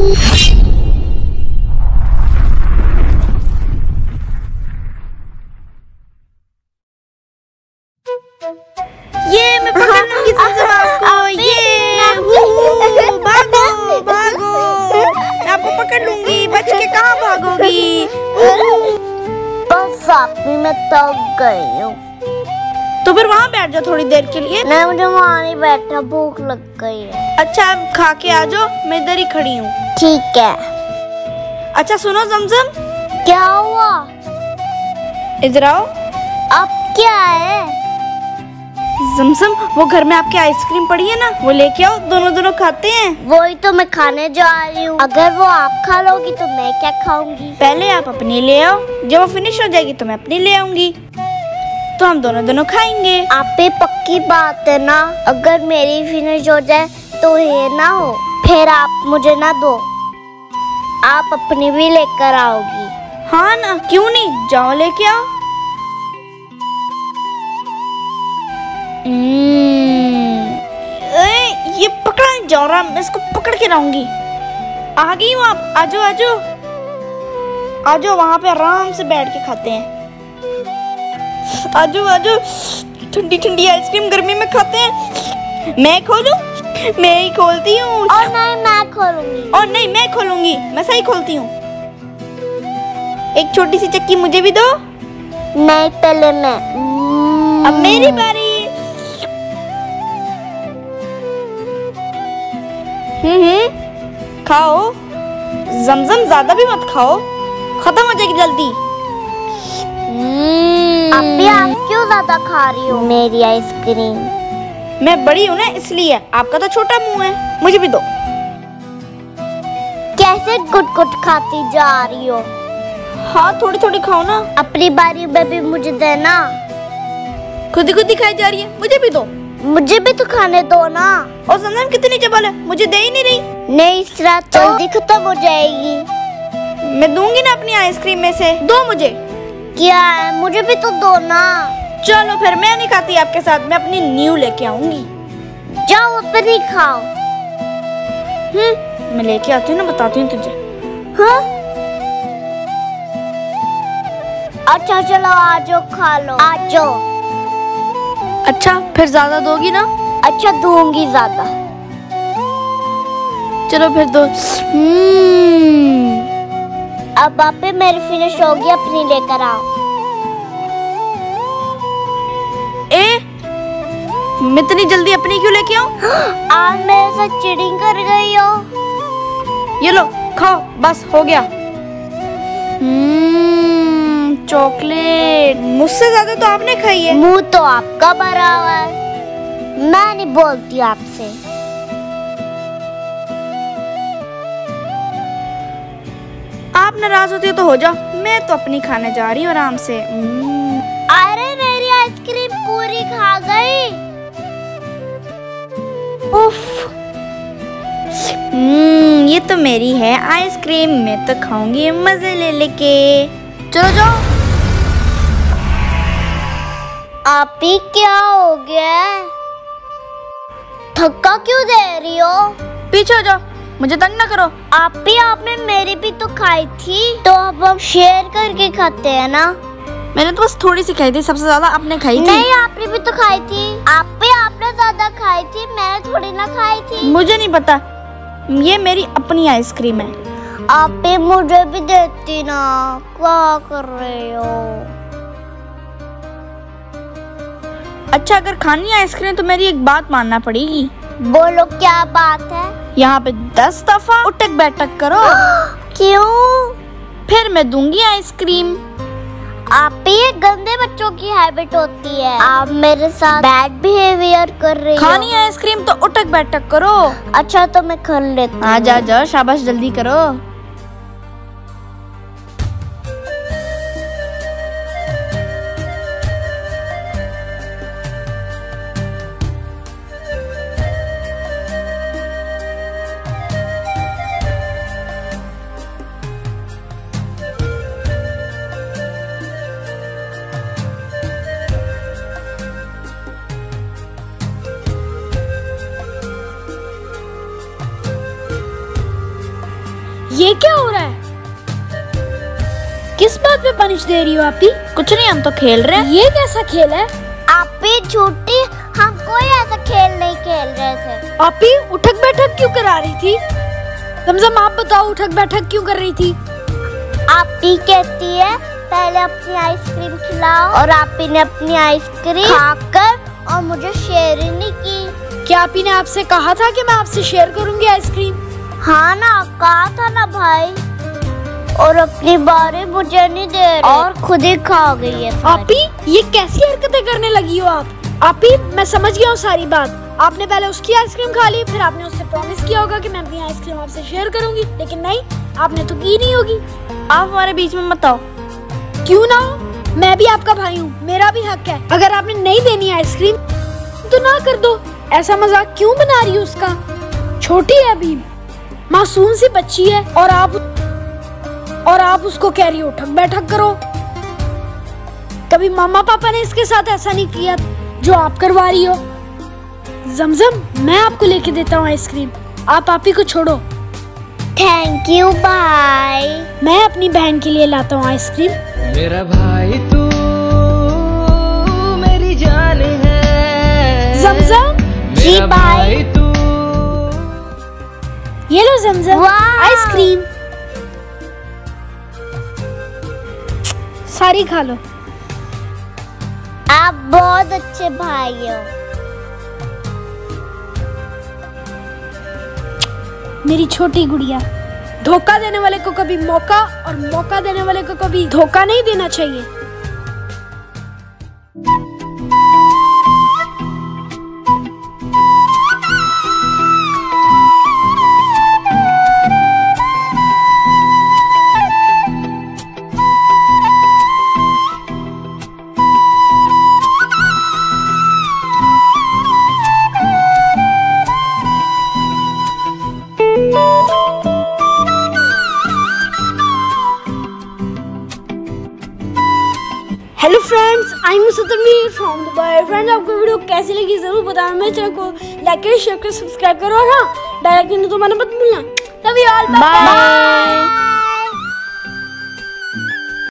ये मैं पकड़ लूंगी जमजम आपको। ये भागो भागो, मैं आपको पकड़ लूंगी, बच के कहाँ भागोगी। बस आपी मैं थक गई हूँ। तो फिर वहाँ बैठ जाओ थोड़ी देर के लिए। नहीं, मुझे वहाँ नहीं बैठना, भूख लग गई है। अच्छा आप खा के आ जाओ, मैं इधर ही खड़ी हूँ। ठीक है। अच्छा सुनो जमजम। क्या हुआ? इधर आओ। अब क्या है? जमजम वो घर में आपकी आइसक्रीम पड़ी है ना, वो लेके आओ, दोनों खाते हैं। वही तो मैं खाने जा रही हूँ। अगर वो आप खा लोगी तो मैं क्या खाऊंगी? पहले आप अपनी ले आओ, जब वो फिनिश हो जाएगी तो मैं अपनी ले आऊंगी, तो हम दोनों खाएंगे। आप पे पक्की बात है ना? अगर मेरी फिनिश हो जाए तो ये ना हो फिर आप मुझे ना दो, आप अपनी भी लेकर आओगी। हाँ ना, क्यों नहीं, जाओ लेके आओ। ये पकड़ा नहीं जा रहा, मैं इसको पकड़ के लाऊंगी। आ गई हूँ आप, आजो आजो आजो, वहाँ पे आराम से बैठ के खाते हैं। आजो आजो, ठंडी ठंडी आइसक्रीम गर्मी में खाते हैं। मैं खोलूं? मैं ही खोलती हूँ। और नहीं मैं खोलूंगी। और नहीं मैं खोलूंगी, मैं सही खोलती हूँ। एक छोटी सी चक्की मुझे भी दो। नहीं पहले मैं। अब मेरी बारी। खाओ जमजम, ज्यादा भी मत खाओ, खत्म हो जाएगी जल्दी। अभी आप क्यों ज्यादा खा रही हो मेरी आइसक्रीम? मैं बड़ी हूँ ना इसलिए, आपका तो छोटा मुंह है, मुझे भी दो। कैसे गुट खाती जा रही हो? हाँ थोड़ी थोड़ी खाओ ना। अपनी बारी में भी मुझे देना। खुद ही खाई जा रही है, मुझे भी दो। मुझे भी तो खाने दो ना। और जमजम कितनी चबल है, मुझे दे ही नहीं रही। नहीं, इस रात जल्दी खत्म हो जाएगी। मैं दूंगी ना अपनी आइसक्रीम में से, दो मुझे। क्या है, मुझे भी तो दो ना। चलो फिर मैं नहीं खाती आपके साथ, मैं अपनी न्यू लेके आऊंगी। जाओ अपनी खाओ। मैं लेके आती हूँ ना, बताती हूँ तुझे। हाँ? अच्छा चलो आ जाओ, खा लो, आ जाओ। अच्छा फिर ज्यादा दोगी ना? अच्छा दूंगी ज्यादा। चलो फिर दो। अब आप मेरी फिनिश होगी, अपनी लेकर आओ। मैं इतनी जल्दी अपनी क्यों लेके आऊं? आप मेरे साथ चीटिंग कर गई हो। ये लो खाओ, बस हो गया। चॉकलेट मुझसे ज्यादा तो आपने खाई है। मुंह तो आपका भरा हुआ है, मैं नहीं बोलती आपसे। आप नाराज होती हो तो हो जाओ, मैं तो अपनी खाने जा रही हूँ आराम से। अरे मेरी आइसक्रीम पूरी खा गई। उफ, ये तो मेरी है आइसक्रीम, मैं तो खाऊंगी मजे ले लेके। चलो जाओ। आप ही क्या हो गया? धक्का क्यों दे रही हो? पीछे हो जाओ, मुझे तंग ना करो। आपने मेरी भी तो खाई थी, तो अब हम शेयर करके खाते हैं ना। मैंने तो बस थोड़ी सी खाई थी, सबसे ज्यादा आपने खाई थी। नहीं आपने भी तो खाई थी। आपने ज्यादा खाई थी, मैंने थोड़ी ना खाई थी। मुझे नहीं पता, ये मेरी अपनी आइसक्रीम है। आप मुझे भी देती ना, क्या कर रहे हो? अच्छा अगर खानी है आइसक्रीम तो मेरी एक बात मानना पड़ेगी। बोलो क्या बात है? यहाँ पे 10 दफा उठक बैठक करो। क्यों? फिर मैं दूंगी आइसक्रीम। आप ये गंदे बच्चों की हैबिट होती है, आप मेरे साथ बैड बिहेवियर कर रही हो। खानी है आइसक्रीम तो उठक बैठक करो। अच्छा तो मैं कर लेती हूँ। हाँ जाओ, शाबाश, जल्दी करो। ये क्या हो रहा है? किस बात पे पनिश दे रही हो आपी? कुछ नहीं, हम तो खेल रहे हैं। ये कैसा खेल है? आपी झूठी, हम कोई ऐसा खेल नहीं खेल रहे थे। आपी उठक बैठक क्यों करा रही थी? जमजम आप बताओ, उठक बैठक क्यों कर रही थी? आपी कहती है पहले अपनी आइसक्रीम खिलाओ, और आपी ने अपनी आइसक्रीम खाकर और मुझे शेयर ही नहीं की। क्या आपी ने आपसे कहा था कि मैं आपसे शेयर करूंगी आइसक्रीम? हाँ ना, कहा था ना भाई। और अपनी बारी मुझे नहीं दे रही और खुद ही खा गई है सारी। आपी ये कैसी हरकतें करने लगी हो आप? आपी मैं समझ गया हूँ सारी बात। आपने पहले उसकी आइसक्रीम खा ली, फिर आपने उससे प्रॉमिस किया होगा कि मैं अपनी आइसक्रीम आपसे शेयर करूंगी, लेकिन नहीं, आपने तो की नहीं होगी। आप हमारे बीच में मत आओ। क्यों ना हो? मैं भी आपका भाई हूँ, मेरा भी हक है। अगर आपने नहीं देनी आइसक्रीम तो ना कर दो। ऐसा मजाक क्यों बना रही हो उसका? छोटी है अभी, मासूम सी बच्ची है, और आप उसको कह रही हो उठक बैठक करो। कभी मामा पापा ने इसके साथ ऐसा नहीं किया जो आप करवा रही हो। जमजम मैं आपको लेके देता हूँ आइसक्रीम, आप आपी को छोड़ो। थैंक यू भाई। मैं अपनी बहन के लिए लाता हूँ आइसक्रीम। मेरा भाई तू मेरी जान है। जमजम जी मेरा भाई। तू ये लो जमजम वाह। आइसक्रीम, सारी खा लो। आप बहुत अच्छे भाई हो। मेरी छोटी गुड़िया, धोखा देने वाले को कभी मौका और मौका देने वाले को कभी धोखा नहीं देना चाहिए। Hello friends, I am Satmeer from Dubai. Friends आपको वीडियो कैसी लगी जरूर बताना। मेरे चैनल को लाइक करो, शेयर करो, सब्सक्राइब करो और हाँ बेल आइकन तो दबाना मत भूलना। Love you all, bye.